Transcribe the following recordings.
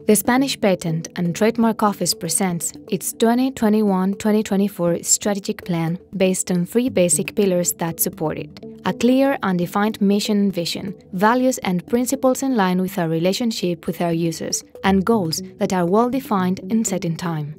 The Spanish Patent and Trademark Office presents its 2021-2024 strategic plan based on three basic pillars that support it: a clear and defined mission and vision, values and principles in line with our relationship with our users, and goals that are well defined and set in time.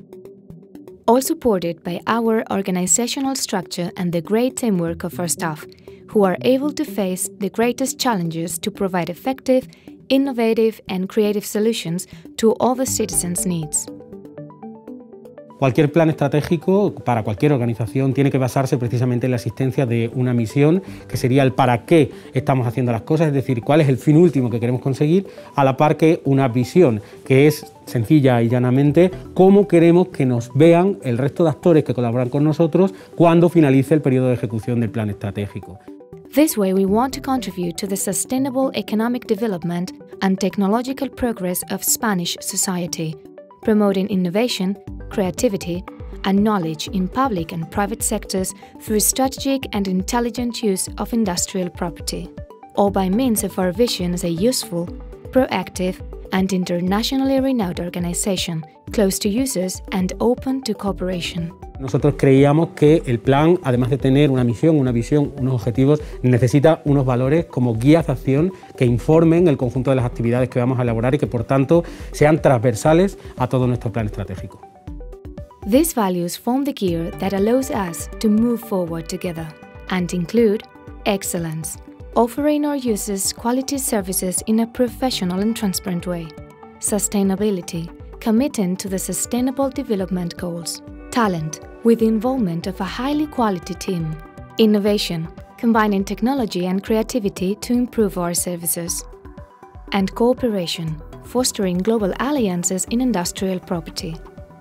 All supported by our organizational structure and the great teamwork of our staff, who are able to face the greatest challenges to provide effective, innovative and creative solutions to all the citizens' needs. Cualquier plan estratégico para cualquier organización tiene que basarse precisamente en la existencia de una misión, que sería el para qué estamos haciendo las cosas, es decir, cuál es el fin último que queremos conseguir, a la par que una visión, que es sencilla y llanamente cómo queremos que nos vean el resto de actores que colaboran con nosotros cuando finalice el periodo de ejecución del plan estratégico. This way, we want to contribute to the sustainable economic development and technological progress of Spanish society, promoting innovation, creativity, and knowledge in public and private sectors through strategic and intelligent use of industrial property, all by means of our vision as a useful, proactive, and internationally renowned organization, close to users and open to cooperation. Nosotros creíamos que el plan, además de tener una misión, una visión, unos objetivos, necesita unos valores como guías de acción que informen el conjunto de las actividades que vamos a elaborar y que, por tanto, sean transversales a todo nuestro plan estratégico. These values form the gear that allows us to move forward together and include excellence, offering our users quality services in a professional and transparent way; sustainability, committing to the Sustainable Development Goals; talent, with the involvement of a highly quality team; innovation, combining technology and creativity to improve our services; and cooperation, fostering global alliances in industrial property.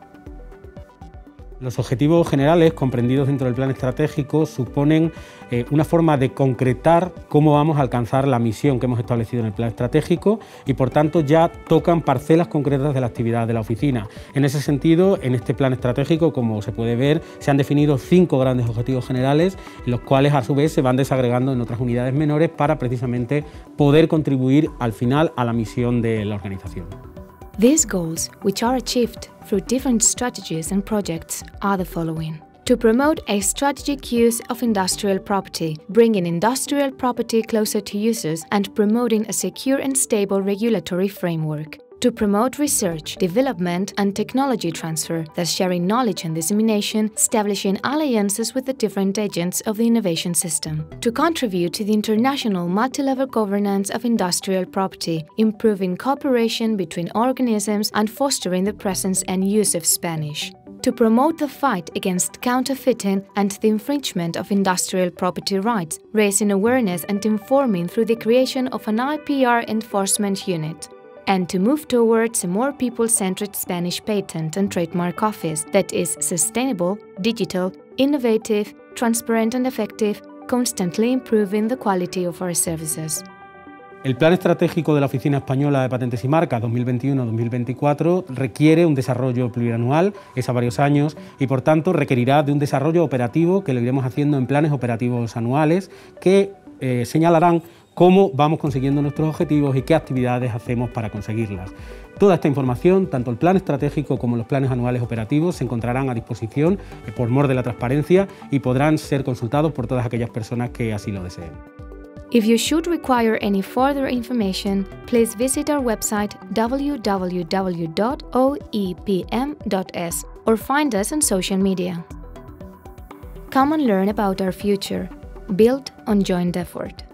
Los objetivos generales comprendidos dentro del plan estratégico suponen una forma de concretar cómo vamos a alcanzar la misión que hemos establecido en el plan estratégico y, por tanto, ya tocan parcelas concretas de la actividad de la oficina. En ese sentido, en este plan estratégico, como se puede ver, se han definido 5 grandes objetivos generales, los cuales a su vez se van desagregando en otras unidades menores para precisamente poder contribuir al final a la misión de la organización. These goals, which are achieved through different strategies and projects, are the following: to promote a strategic use of industrial property, bringing industrial property closer to users and promoting a secure and stable regulatory framework; to promote research, development and technology transfer, thus sharing knowledge and dissemination, establishing alliances with the different agents of the innovation system; to contribute to the international multi-level governance of industrial property, improving cooperation between organisms and fostering the presence and use of Spanish; to promote the fight against counterfeiting and the infringement of industrial property rights, raising awareness and informing through the creation of an IPR enforcement unit; and to move towards a more people-centered Spanish Patent and Trademark Office that is sustainable, digital, innovative, transparent and effective, constantly improving the quality of our services. El Plan Estratégico de la Oficina Española de Patentes y Marcas 2021-2024 requiere un desarrollo plurianual, es a varios años, y por tanto requerirá de un desarrollo operativo que lo iremos haciendo en planes operativos anuales que señalarán cómo vamos consiguiendo nuestros objetivos y qué actividades hacemos para conseguirlas. Toda esta información, tanto el plan estratégico como los planes anuales operativos, se encontrarán a disposición por mor de la transparencia y podrán ser consultados por todas aquellas personas que así lo deseen. If you should require any further information, please visit our website www.oepm.es or find us on social media. Come and learn about our future, built on joint effort.